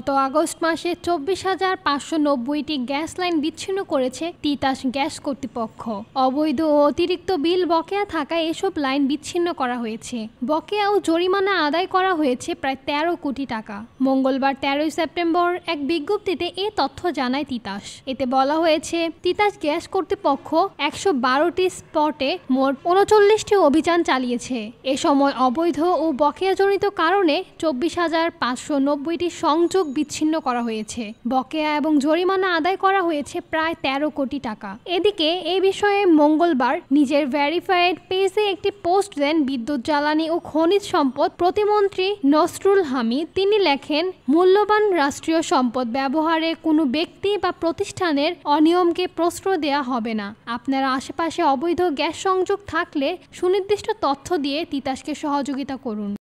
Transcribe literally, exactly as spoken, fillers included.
গত আগস্ট মাসে চব্বিশ হাজার পাঁচশো নব্বইটি গ্যাস লাইন বিচ্ছিন্ন করেছে তিতাস গ্যাস কর্তৃপক্ষ। অবৈধ ও অতিরিক্ত বিল বকেয়া থাকায় এসব লাইন বিচ্ছিন্ন করা হয়েছে। বকেয়া ও জরিমানা আদায় করা হয়েছে প্রায় তেরো কোটি টাকা। মঙ্গলবার তেরোই সেপ্টেম্বর এক বিজ্ঞপ্তিতে এ তথ্য জানায় তিতাস। এতে বলা হয়েছে, তিতাস গ্যাস কর্তৃপক্ষ একশো বারোটি স্পটে মোট উনচল্লিশটি অভিযান চালিয়েছে। এ সময় অবৈধ ও বকেয়াজনিত কারণে চব্বিশ হাজার পাঁচশো নব্বইটি সংযোগ বিচ্ছিন্ন করা হয়েছে। বকেয়া এবং জরিমানা আদায় করা হয়েছে প্রায় তেরো কোটি টাকা। এদিকে এ বিষয়ে মঙ্গলবার নিজের ভেরিফাইড পেজে একটি পোস্ট দেন বিদ্যুৎ, জ্বালানি ও খনিজ সম্পদ প্রতিমন্ত্রী নসরুল হামিদ। তিনি লেখেন, মূল্যবান রাষ্ট্রীয় সম্পদ ব্যবহারে কোনো ব্যক্তি বা প্রতিষ্ঠানের অনিয়মকে প্রশ্রয় দেওয়া হবে না। আপনার আশেপাশে অবৈধ গ্যাস সংযোগ থাকলে সুনির্দিষ্ট তথ্য দিয়ে তিতাসকে সহযোগিতা করুন।